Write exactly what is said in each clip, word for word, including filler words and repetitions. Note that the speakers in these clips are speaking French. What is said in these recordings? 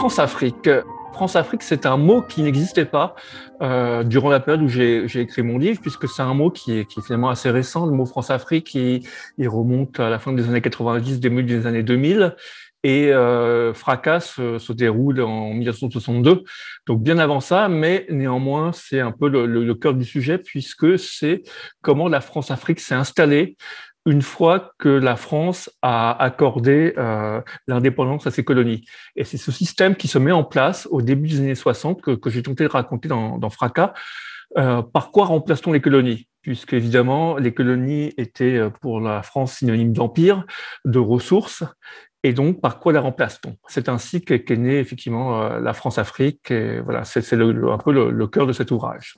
France-Afrique. France-Afrique, c'est un mot qui n'existait pas euh, durant la période où j'ai écrit mon livre, puisque c'est un mot qui est, qui est finalement assez récent. Le mot France-Afrique, il, il remonte à la fin des années quatre-vingt-dix, début des années deux mille, et euh, Fracas se, se déroule en mille neuf cent soixante-deux, donc bien avant ça, mais néanmoins, c'est un peu le, le, le cœur du sujet, puisque c'est comment la France-Afrique s'est installée une fois que la France a accordé euh, l'indépendance à ses colonies. Et c'est ce système qui se met en place au début des années soixante que, que j'ai tenté de raconter dans, dans Fracas. Euh, par quoi remplace-t-on les colonies? Puisque évidemment, les colonies étaient pour la France synonyme d'empire, de ressources, et donc par quoi la remplace-t-on? C'est ainsi qu'est qu'est née effectivement euh, la France-Afrique, et voilà, c'est un peu le, le cœur de cet ouvrage.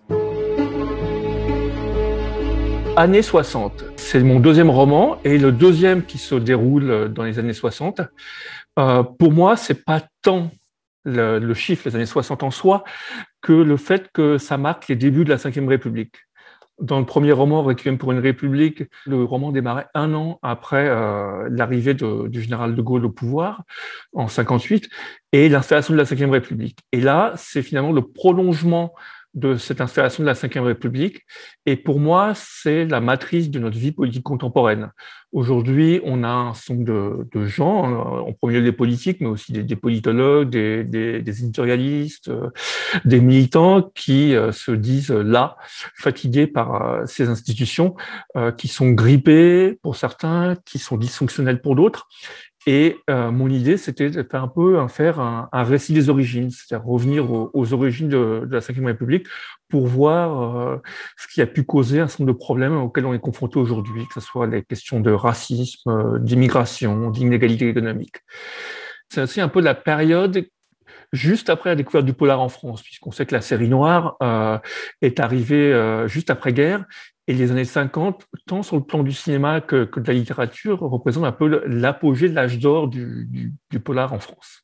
Années soixante, c'est mon deuxième roman et le deuxième qui se déroule dans les années soixante. Euh, pour moi, c'est pas tant le, le chiffre, les années soixante en soi, que le fait que ça marque les débuts de la Cinquième République. Dans le premier roman, Requiem pour une République, le roman démarrait un an après euh, l'arrivée du général de Gaulle au pouvoir, en cinquante-huit, et l'installation de la Cinquième République. Et là, c'est finalement le prolongement de cette installation de la Cinquième République. Et pour moi, c'est la matrice de notre vie politique contemporaine. Aujourd'hui, on a un certain nombre de, de gens, en premier lieu des politiques, mais aussi des, des politologues, des, des, des éditorialistes, euh, des militants qui euh, se disent là, fatigués par euh, ces institutions, euh, qui sont grippées pour certains, qui sont dysfonctionnelles pour d'autres. Et euh, mon idée, c'était de faire un peu un, faire un, un récit des origines, c'est-à-dire revenir aux, aux origines de, de la Cinquième République pour voir euh, ce qui a pu causer un certain nombre de problèmes auxquels on est confronté aujourd'hui, que ce soit les questions de racisme, d'immigration, d'inégalité économique. C'est aussi un peu la période juste après la découverte du polar en France, puisqu'on sait que la série noire euh, est arrivée euh, juste après-guerre, et les années cinquante, tant sur le plan du cinéma que, que de la littérature, représentent un peu l'apogée de l'âge d'or du, du, du polar en France.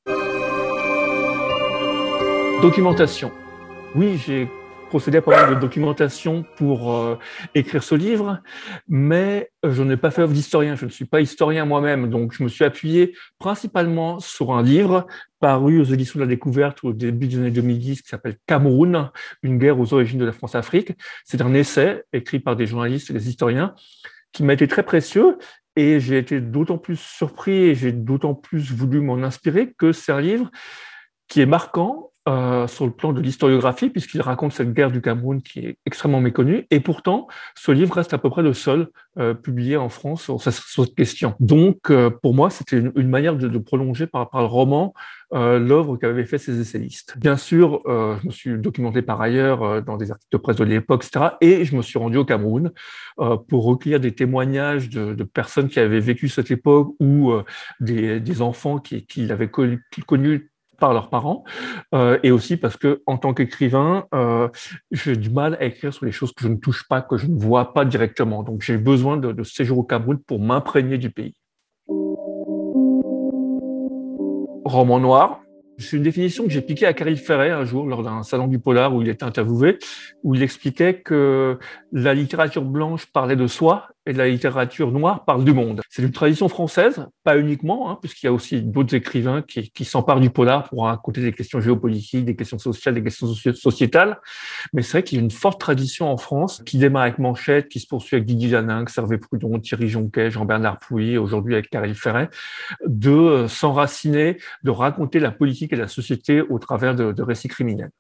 Documentation. Oui, j'ai procédé à pas mal de documentation pour euh, écrire ce livre, mais je n'ai pas fait œuvre d'historien, je ne suis pas historien moi-même, donc je me suis appuyé principalement sur un livre paru aux éditions de la Découverte au début des années deux mille dix qui s'appelle Cameroun, une guerre aux origines de la France-Afrique. C'est un essai écrit par des journalistes et des historiens qui m'a été très précieux, et j'ai été d'autant plus surpris et j'ai d'autant plus voulu m'en inspirer que c'est un livre qui est marquant Euh, sur le plan de l'historiographie, puisqu'il raconte cette guerre du Cameroun qui est extrêmement méconnue, et pourtant, ce livre reste à peu près le seul euh, publié en France sur, sur cette question. Donc, euh, pour moi, c'était une, une manière de, de prolonger par, par le roman euh, l'œuvre qu'avaient fait ces essayistes. Bien sûr, euh, je me suis documenté par ailleurs euh, dans des articles de presse de l'époque, et cetera, et je me suis rendu au Cameroun euh, pour recueillir des témoignages de, de personnes qui avaient vécu cette époque ou euh, des, des enfants qui, qui l'avaient connu, connu par leurs parents, euh, et aussi parce que, en tant qu'écrivain, euh, j'ai du mal à écrire sur les choses que je ne touche pas, que je ne vois pas directement. Donc, j'ai besoin de, de ce séjour au Cameroun pour m'imprégner du pays. Roman noir. C'est une définition que j'ai piquée à Caril Ferret un jour lors d'un salon du polar où il était interviewé, où il expliquait que la littérature blanche parlait de soi et la littérature noire parle du monde. C'est une tradition française, pas uniquement, hein, puisqu'il y a aussi d'autres écrivains qui, qui s'emparent du polar pour raconter des questions géopolitiques, des questions sociales, des questions sociétales. Mais c'est vrai qu'il y a une forte tradition en France qui démarre avec Manchette, qui se poursuit avec Didier Janinck, Hervé Prudon, Thierry Jonquet, Jean-Bernard Pouilly, aujourd'hui avec Caril Ferret, de s'enraciner, de raconter la politique et la société au travers de, de récits criminels.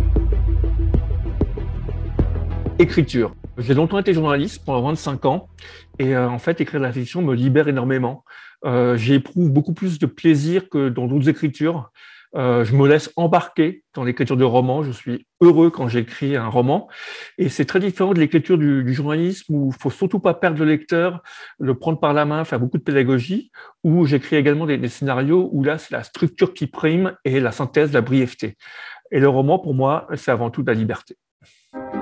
Écriture. J'ai longtemps été journaliste, pendant vingt-cinq ans, et euh, en fait, écrire de la fiction me libère énormément. Euh, j'éprouve beaucoup plus de plaisir que dans d'autres écritures. Euh, je me laisse embarquer dans l'écriture de romans. Je suis heureux quand j'écris un roman. Et c'est très différent de l'écriture du, du journalisme où il faut surtout pas perdre le lecteur, le prendre par la main, faire beaucoup de pédagogie, où j'écris également des, des scénarios où là, c'est la structure qui prime et la synthèse, la brièveté. Et le roman, pour moi, c'est avant tout de la liberté.